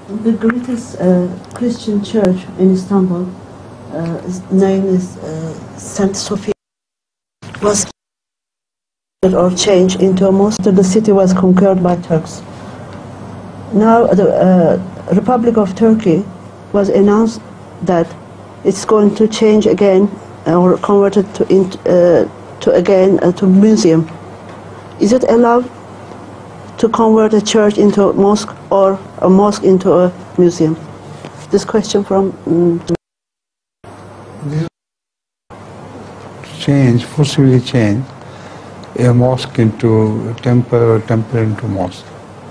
The greatest Christian church in Istanbul, name is Saint Sophia, was or changed into a mosque. The city was conquered by Turks. Now the Republic of Turkey was announced that it's going to change again or convert it to museum. Is it allowed to convert a church into a mosque or a mosque into a museum? This question from... forcibly change a mosque into a temple or a temple into a mosque.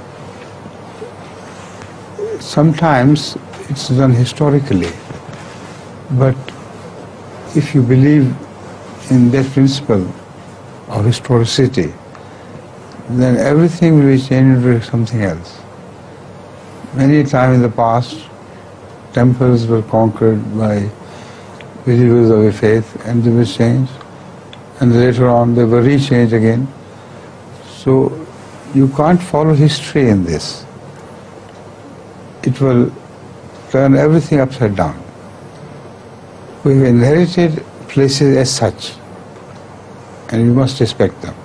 Sometimes it's done historically, but if you believe in that principle of historicity, then everything will be changed into something else. Many times in the past, temples were conquered by believers of a faith and they were changed, and later on they were rechanged again. So you can't follow history in this. It will turn everything upside down. We've inherited places as such, and we must respect them.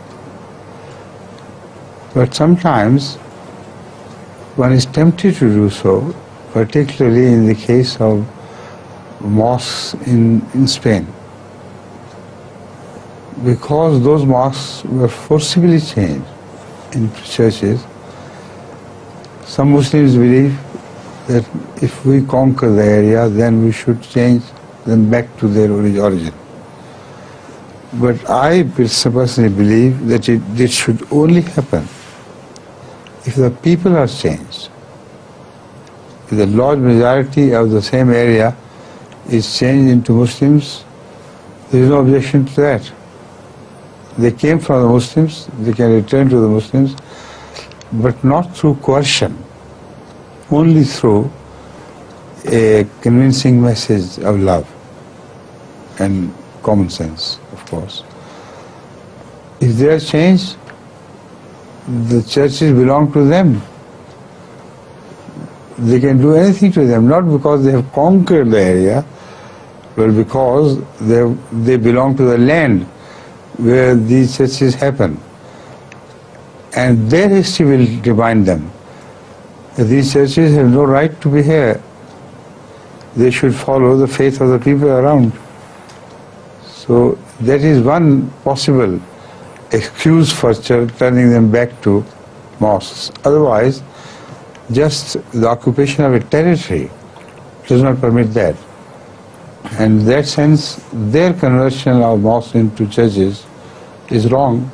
But sometimes one is tempted to do so, particularly in the case of mosques in Spain. Because those mosques were forcibly changed in churches, some Muslims believe that if we conquer the area, then we should change them back to their origin. But I personally believe that it should only happen if the people are changed. If the large majority of the same area is changed into Muslims, there is no objection to that. They came from the Muslims, they can return to the Muslims, but not through coercion, only through a convincing message of love and common sense, of course. If they are changed, the churches belong to them. They can do anything to them, not because they have conquered the area, but because they belong to the land where these churches happen. And their history will remind them that these churches have no right to be here. They should follow the faith of the people around. So that is one possible excuse for turning them back to mosques. Otherwise, just the occupation of a territory does not permit that. And in that sense, their conversion of mosques into churches is wrong.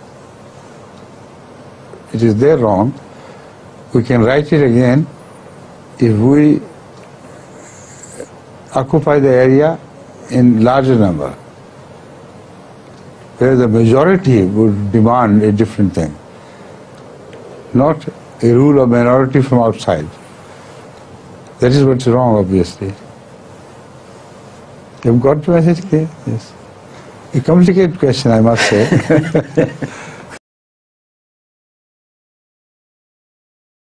It is their wrong. We can right it again if we occupy the area in larger number, where the majority would demand a different thing, not a rule of minority from outside. That is what's wrong, obviously. You've got the message clear? Yes. A complicated question, I must say.